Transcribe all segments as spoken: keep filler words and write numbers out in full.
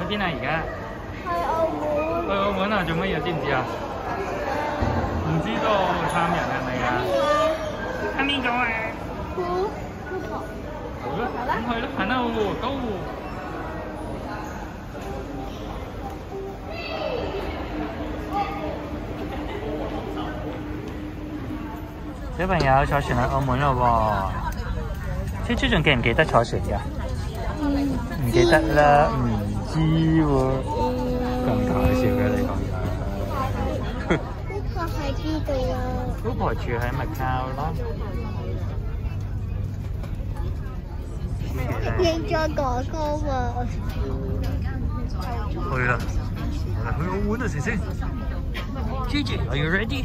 邊啊？而家去澳門。 去澳門啊？做乜嘢知唔知啊？唔知道參人係咪啊？參邊個啊？ 姑姑婆。 好啦，咁去啦，行啦，高。小朋友坐船去澳門咯喎，超超仲記唔記得坐船㗎？唔記得啦，唔知喎，咁搞笑嘅你講嘢。 姑婆喺邊度啊？ 姑婆住喺麥靠咯。 認咗哥哥喎。 去啦，我哋去澳門啊，先先。Gigi，are you ready？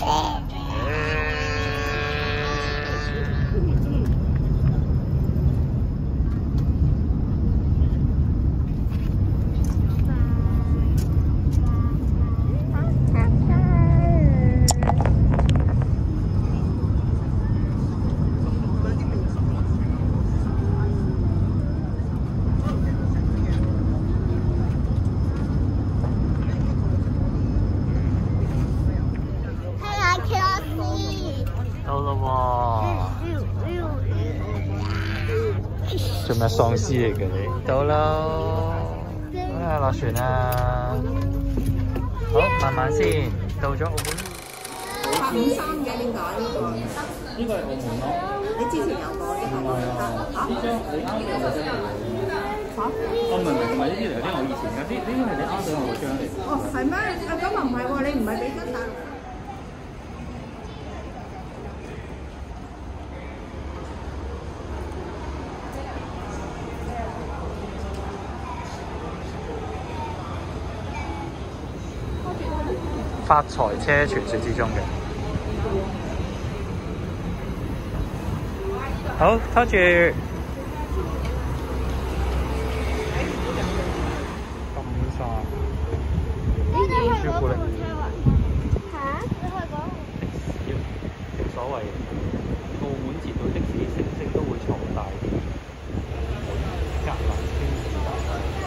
到啦喎！做咩喪屍嚟嘅你？到啦！啊，落船啦！好，慢慢先，到咗澳門。 八五三嘅點解呢個？ 呢個係澳門咯。 你之前有過呢個冇得嚇？ 呢張你啱嘅嗰張嚟嘅。 嚇？ 我唔係唔係，唔係呢啲嚟，呢我以前嘅，呢呢個係你啱咗我嗰張嚟。 哦，係咩？啊咁啊唔係喎，你唔係俾張大陸。 發財車傳說之中嘅，好拖住，咁晒朱古力， 嚇？你去講？ 冇所謂，澳門截到的士星星都會嘈大啲，格蘭天士大。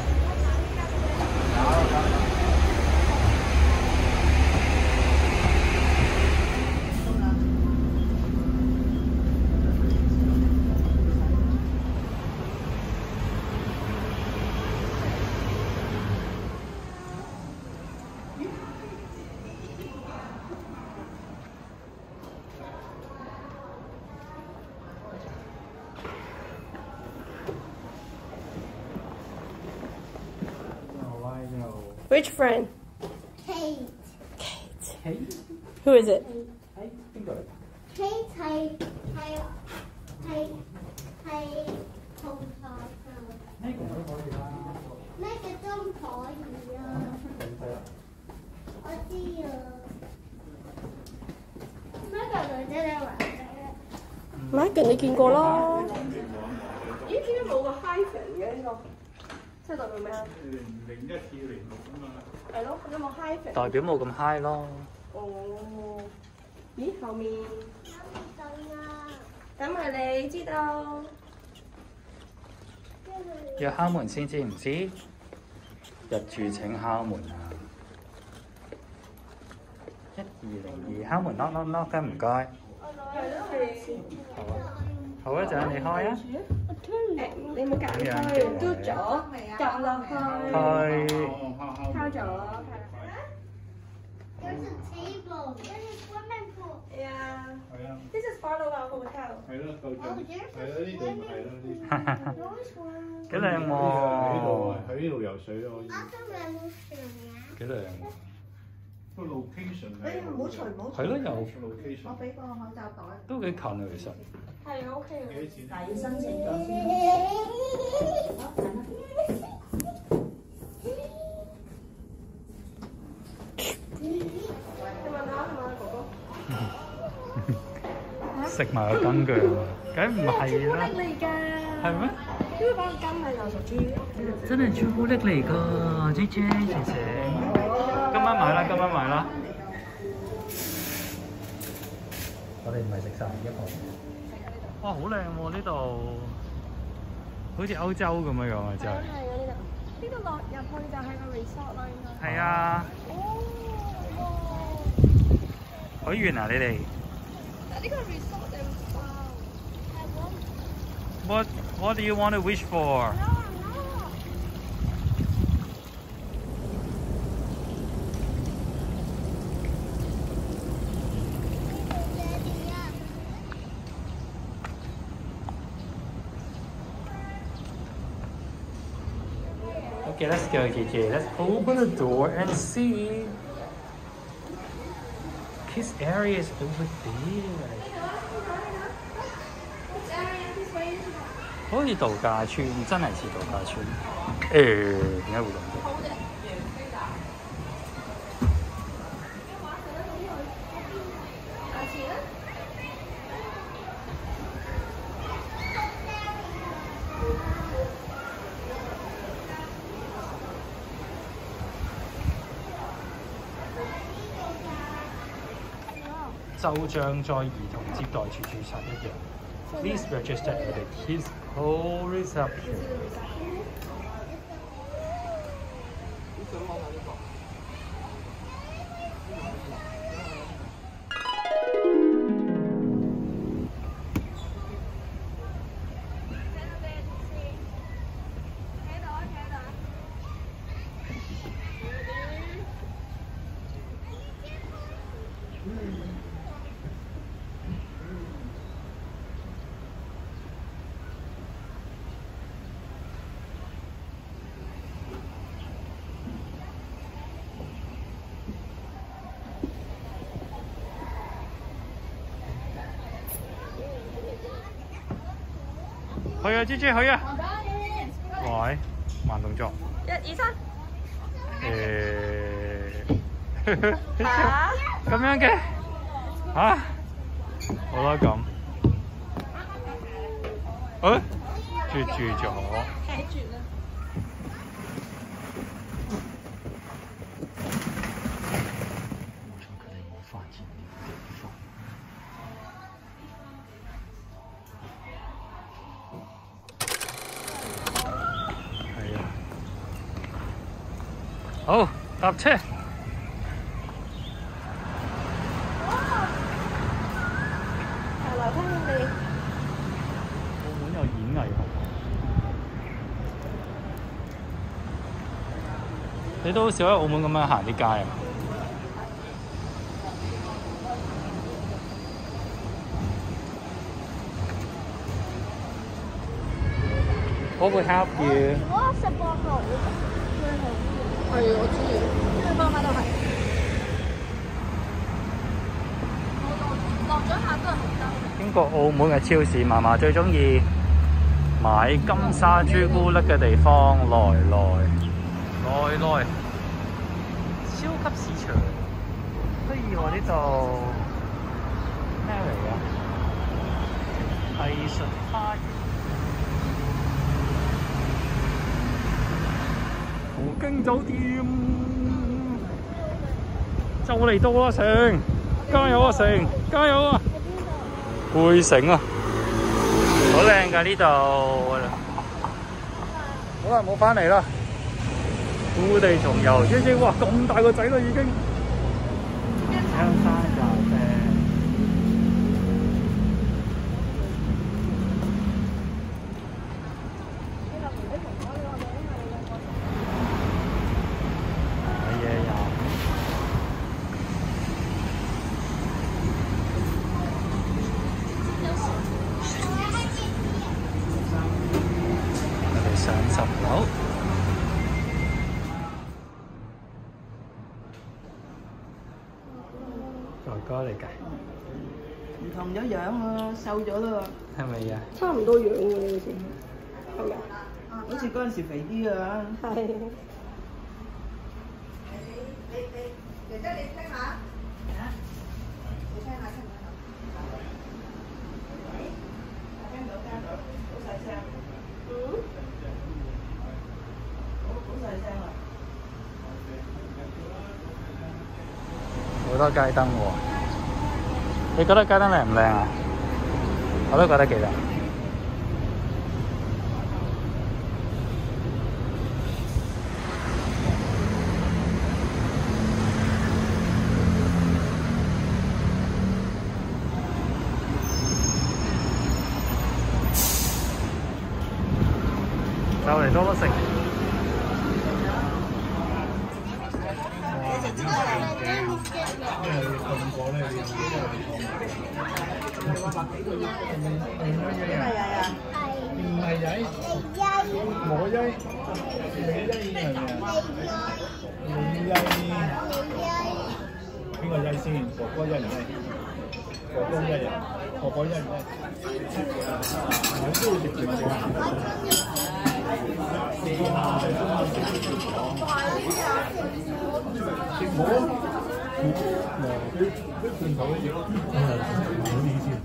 Which friend? Kate. Kate. Who is it? Kate 邊個嚟？ Kate 係係係係同學㗎。 呢個都可以啦。 咩嘅都可以啊？我知啊。咩嘅女仔你話嘅 ？Megan 你見過啦。 咦？點解冇個 hyphen 嘅呢個？即係代表咩啊？ 零零一至零六啊嘛。 係咯，有冇 hyphen？ 代表冇咁 high 咯。 哦。咦？後面。 啊？ 咁係你知道？ 要敲門先知唔知？入住請敲門啊！一二零二敲門 knock knock knock，唔該。 係咯，係。 好啊，好啊，就你開啊。 誒，你冇揀開，嘟咗，撳落去。 開。 敲咗。 There's a table. There's a swimming pool. Yeah. 係啊。 This is part of our hotel. 係咯，夠盡。係啊，呢度係咯呢。 幾靚喎！ 喺度喺呢度游水咯。 我今日冇船嘅。 幾靚喎！ 個 location 你唔好除唔好除。 係咯，又 location。 我俾個口罩袋。 都幾近啊，其實。 係 OK 嘅。 幾錢？ 但係要申請咗先。你問下，問下哥哥。 食埋個羹腳啊！梗唔係啦。 嚟㗎。 係咩？ 因為嗰個羹係流熟豬。 真係朱古力嚟㗎 ，J J 姐姐。今晚買啦，今晚買啦。我哋唔係食晒一個。哇，好靚喎！呢度好似歐洲咁樣樣啊，真係。 係啊，呢度呢度落入去就係個 resort 啦，應該。 係啊。 哦。 好遠啊！你哋。 但呢個 resort 有冇 ？What What do you want to wish for? Okay, let's go, J J. Let's open the door and see. Kids area is over there. 好似度假村，真係似度假村。誒，點解會咁嘅？就像在兒童接待處註冊一樣。Please register at the Kids Pool Reception. 去啊，豬豬去啊！喂，慢動作。 一二三。 誒，咁樣嘅嚇，好啦咁。誒，絕住咗。 睇住啦。 我想佢哋冇發現呢個地方。好，搭車。 係樓梯你。 澳門有演藝學校。你都好少喺澳門咁樣行啲街啊？我會 help you。 如果十個號，最好。 係，我知，因為媽媽都係。落咗下都係紅燈。 經過澳門嘅超市，嫲嫲最中意買金沙朱古力嘅地方，來來來來，超級市場。不如我呢度咩嚟㗎？藝術花園。葡京酒店就嚟到啦，成加油啊，成加油啊！貝城啊，好靚㗎呢度。好啦，冇返嚟啦。故地重遊，姐姐，哇，咁大個仔啦已經。香山咖啡。上十樓，哥哥嚟㗎， 唔同咗樣啊，瘦咗啦， 係咪啊？ 差唔多樣嘅好似，係咪？ 好似嗰陣時肥啲啊。 係。 姐姐你聽下，嚇？你聽下聽唔聽到？聽到聽到，好細聲。嗯。 好多街燈喎，你覺得街燈靚唔靚啊？我都覺得幾靚。 多都食。 咁講咧，你唔係曳，我曳，你曳係咪啊？你曳，邊個曳先？哥哥曳唔曳？哥哥曳啊？哥哥曳唔曳？我都要食甜食啊！食我。 啲啲罐頭啲嘢，嗯，好意思。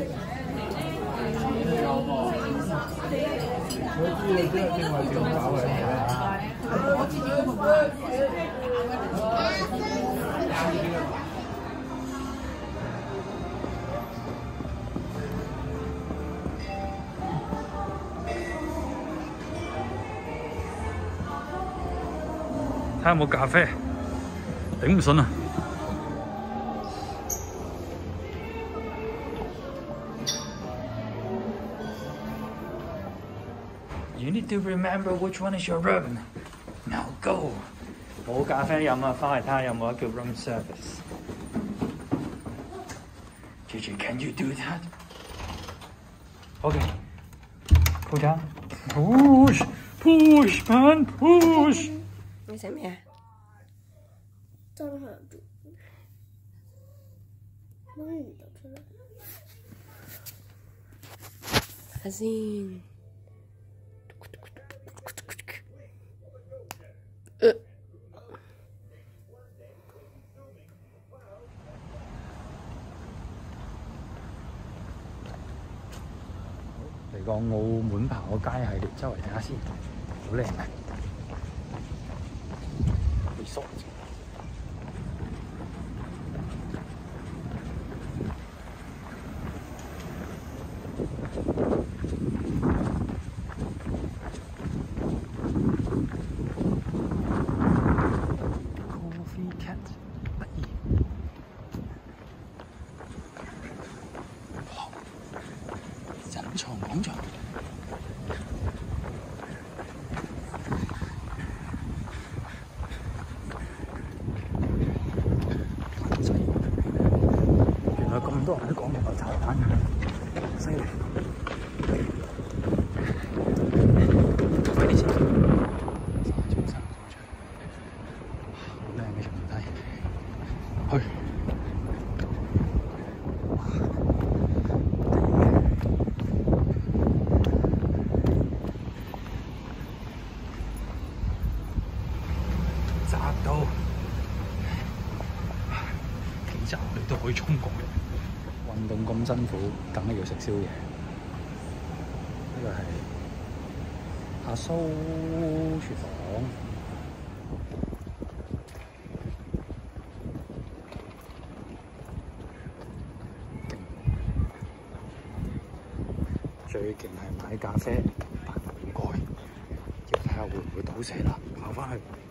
我知你真係正話點搞嘅。 睇下有冇咖啡，頂唔順啊！ You need to remember which one is your room. Now go. 冇咖啡飲啊，翻嚟睇下有冇得叫 room service. Gigi, can you do that? Okay. Pull down. Push, push, man, push. 你食咩啊？ 真係攞唔到出嚟。 睇下先。 嚟個澳門跑街系列，周圍睇下先，好靚嘅。resort。Coffee cat， 得意。哇！隱藏廣場。 咁多人都講牛炒蛋嘅，犀利！快啲先，中山廣場，好靚嘅長梯，去！窄到幾集你都可以衝過嘅。 運動咁辛苦，梗係要食宵夜。呢個係阿蘇廚房，最勁係買咖啡，但唔該，要睇下會唔會倒瀉啦，跑翻去。